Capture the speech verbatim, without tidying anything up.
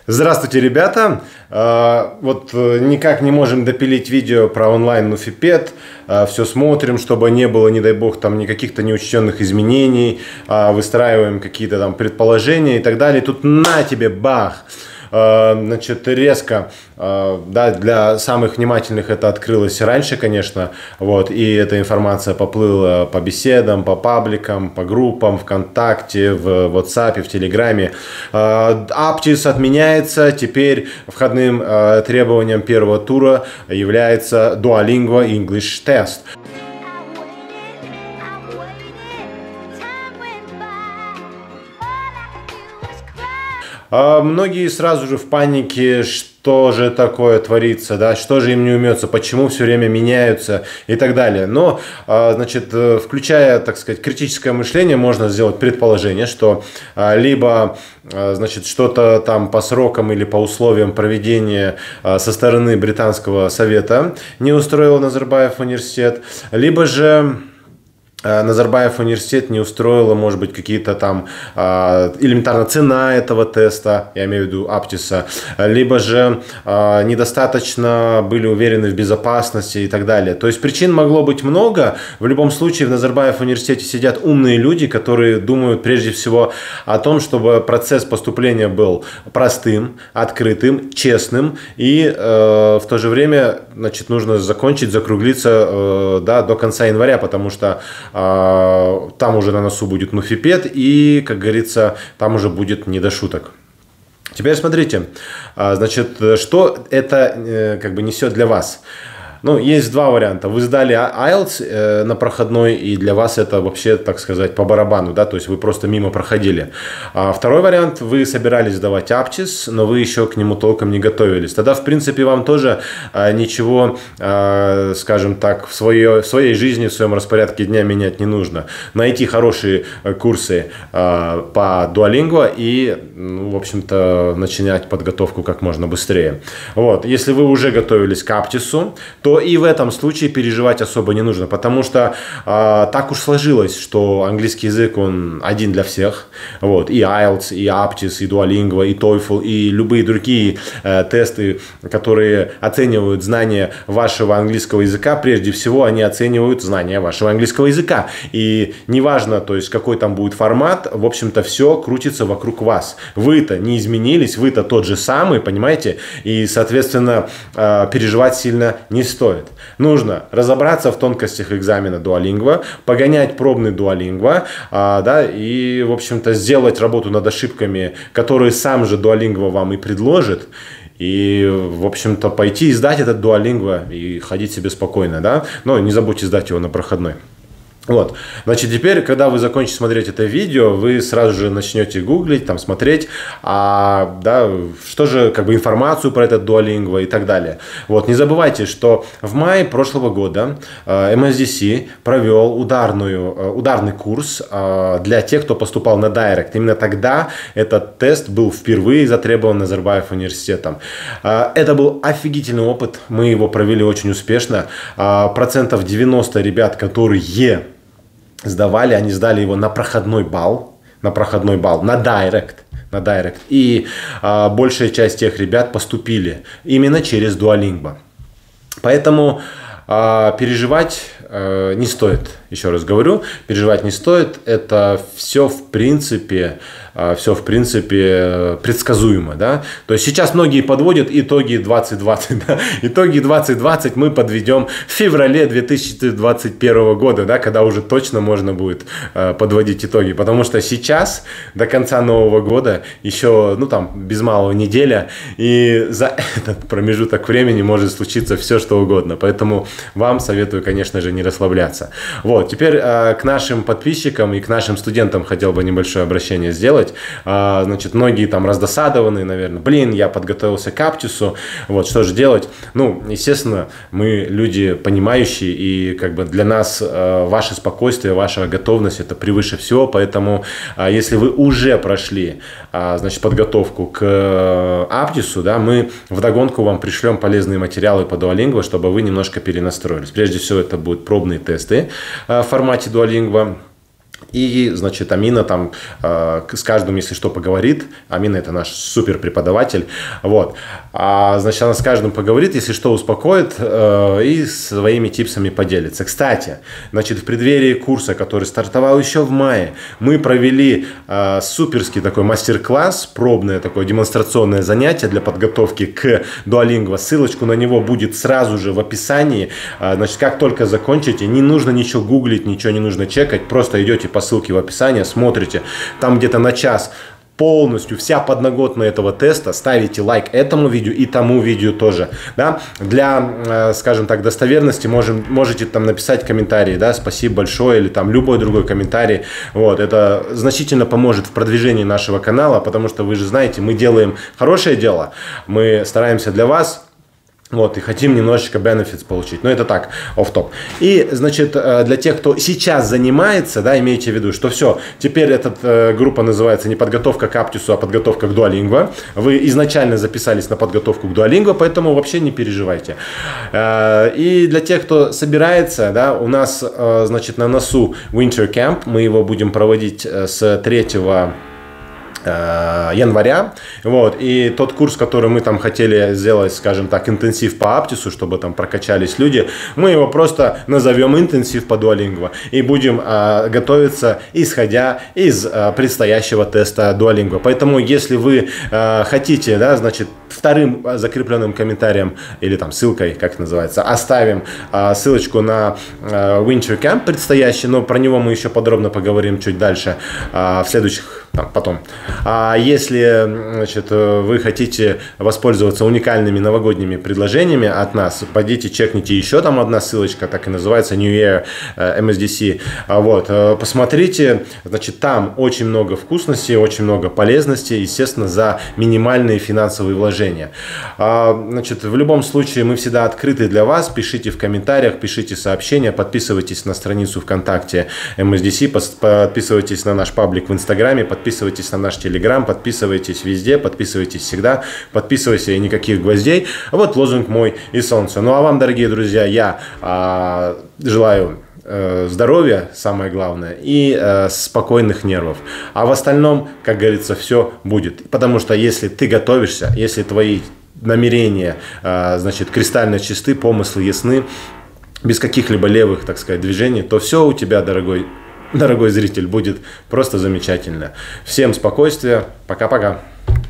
Здравствуйте, ребята! Вот никак не можем допилить видео про онлайн Nuffyped. Все смотрим, чтобы не было, не дай бог, там никаких-то неучтенных изменений. Выстраиваем какие-то там предположения и так далее. Тут на тебе бах! Значит, резко, да, для самых внимательных это открылось раньше, конечно, вот, и эта информация поплыла по беседам, по пабликам, по группам, ВКонтакте, в WhatsApp, в Телеграме. Aptys отменяется, теперь входным требованием первого тура является Duolingo English Test. Многие сразу же в панике, что же такое творится, да, что же им не умется, почему все время меняются и так далее. Но, значит, включая, так сказать, критическое мышление, можно сделать предположение, что либо, значит, что-то там по срокам или по условиям проведения со стороны британского совета не устроил Назарбаев университет, либо же Назарбаев университет не устроила, может быть, какие-то там э, элементарно цена этого теста, я имею в виду Aptys, либо же э, недостаточно были уверены в безопасности и так далее. То есть причин могло быть много. В любом случае в Назарбаев университете сидят умные люди, которые думают прежде всего о том, чтобы процесс поступления был простым, открытым, честным, и э, в то же время, значит, нужно закончить, закруглиться э, да, до конца января, потому что там уже на носу будет Nuffyped, и, как говорится, там уже будет не до шуток. Теперь смотрите, значит, что это как бы несет для вас. Ну, есть два варианта. Вы сдали айлтс э, на проходной, и для вас это вообще, так сказать, по барабану, да, то есть вы просто мимо проходили. А второй вариант, вы собирались сдавать Aptys, но вы еще к нему толком не готовились. Тогда, в принципе, вам тоже э, ничего, э, скажем так, в, свое, в своей жизни, в своем распорядке дня менять не нужно. Найти хорошие курсы э, по Duolingo и, ну, в общем-то, начинать подготовку как можно быстрее. Вот. Если вы уже готовились к Aptys, то и в этом случае переживать особо не нужно, потому что э, так уж сложилось, что английский язык, он один для всех. Вот, и айлтс, и Aptys, и Duolingo, и TOEFL, и любые другие э, тесты, которые оценивают знания вашего английского языка, прежде всего они оценивают знания вашего английского языка. И неважно, то есть, какой там будет формат, в общем-то, все крутится вокруг вас. Вы-то не изменились, вы-то тот же самый, понимаете? И, соответственно, э, переживать сильно не стоит. Нужно разобраться в тонкостях экзамена Duolingo, погонять пробный Duolingo, а, да, и, в общем-то, сделать работу над ошибками, которые сам же Duolingo вам и предложит. И, в общем-то, пойти и сдать этот Duolingo и ходить себе спокойно, да. Но не забудьте сдать его на проходной. Вот, значит, теперь, когда вы закончите смотреть это видео, вы сразу же начнете гуглить, там, смотреть, а, да, что же, как бы, информацию про этот Duolingo и так далее. Вот, не забывайте, что в мае прошлого года э, эм эс ди си провел ударную, э, ударный курс э, для тех, кто поступал на Direct. Именно тогда этот тест был впервые затребован Назарбаев университетом. Э, это был офигительный опыт, мы его провели очень успешно. Э, процентов девяносто ребят, которые сдавали, они сдали его на проходной балл, на проходной балл, на Direct, на Direct. И а, большая часть тех ребят поступили именно через Duolingo. Поэтому а, переживать а, не стоит, еще раз говорю, переживать не стоит. Это все в принципе, а, все в принципе предсказуемо, да. То есть сейчас многие подводят итоги двадцать двадцать, да? Итоги двадцать двадцать мы подведем в феврале две тысячи двадцать первого года, да, когда уже точно можно будет а, подводить итоги, потому что сейчас до конца Нового года еще, ну там, без малого неделя, и за этот промежуток времени может случиться все, что угодно, поэтому вам советую, конечно же, не расслабляться. Вот, теперь э, к нашим подписчикам и к нашим студентам хотел бы небольшое обращение сделать. Э, значит, многие там раздосадованы, наверное, блин, я подготовился к Aptys, вот, что же делать? Ну, естественно, мы люди понимающие, и как бы для нас э, ваше спокойствие, ваша готовность, это превыше всего, поэтому э, если вы уже прошли, э, значит, подготовку к э, Aptys, да, мы вдогонку вам пришлем полезные материалы по Duolingo, чтобы вы немножко перенастроились. Прежде всего, это будут пробные тесты в формате Duolingo. И, значит, Амина там э, с каждым, если что, поговорит. Амина — это наш супер преподаватель. Вот. А, значит, она с каждым поговорит, если что, успокоит э, и своими типсами поделится. Кстати, значит, в преддверии курса, который стартовал еще в мае, мы провели э, суперский такой мастер-класс, пробное такое демонстрационное занятие для подготовки к Duolingo. Ссылочку на него будет сразу же в описании. Э, значит, как только закончите, не нужно ничего гуглить, ничего не нужно чекать, просто идете по ссылке в описании, смотрите, там где-то на час полностью вся подноготная этого теста, ставите лайк этому видео и тому видео тоже, да, для, скажем так, достоверности можем, можете там написать комментарий, да, спасибо большое, или там любой другой комментарий, вот, это значительно поможет в продвижении нашего канала, потому что вы же знаете, мы делаем хорошее дело, мы стараемся для вас. Вот, и хотим немножечко benefits получить. Но это так, офф-топ. И, значит, для тех, кто сейчас занимается, да, имейте в виду, что все, теперь эта э, группа называется не подготовка к Apttus, а подготовка к Duolingo. Вы изначально записались на подготовку к Duolingo, поэтому вообще не переживайте. Э, и для тех, кто собирается, да, у нас, э, значит, на носу Winter Camp. Мы его будем проводить с третьего января, вот, и тот курс, который мы там хотели сделать, скажем так, интенсив по Apttus, чтобы там прокачались люди, мы его просто назовем интенсив по Duolingo и будем а, готовиться, исходя из а, предстоящего теста Duolingo. Поэтому, если вы а, хотите, да, значит, вторым закрепленным комментарием или там ссылкой, как это называется, оставим а, ссылочку на а, Winter Camp предстоящий, но про него мы еще подробно поговорим чуть дальше а, в следующих, там, потом. А если, значит, вы хотите воспользоваться уникальными новогодними предложениями от нас, пойдите, чекните, еще там одна ссылочка, так и называется, New Year эм эс ди си. Вот, посмотрите, значит, там очень много вкусностей, очень много полезностей, естественно, за минимальные финансовые вложения. Значит, в любом случае мы всегда открыты для вас, пишите в комментариях, пишите сообщения, подписывайтесь на страницу ВКонтакте эм эс ди си, подписывайтесь на наш паблик в Инстаграме, подписывайтесь на наш Телеграм, подписывайтесь везде, подписывайтесь всегда, подписывайся и никаких гвоздей. Вот лозунг мой и солнце. Ну а вам, дорогие друзья, я а, желаю э, здоровья, самое главное, и э, спокойных нервов. А в остальном, как говорится, все будет. Потому что если ты готовишься, если твои намерения, э, значит, кристально чисты, помыслы ясны, без каких-либо левых, так сказать, движений, то все у тебя, дорогой Дорогой зритель, будет просто замечательно. Всем спокойствия. Пока-пока.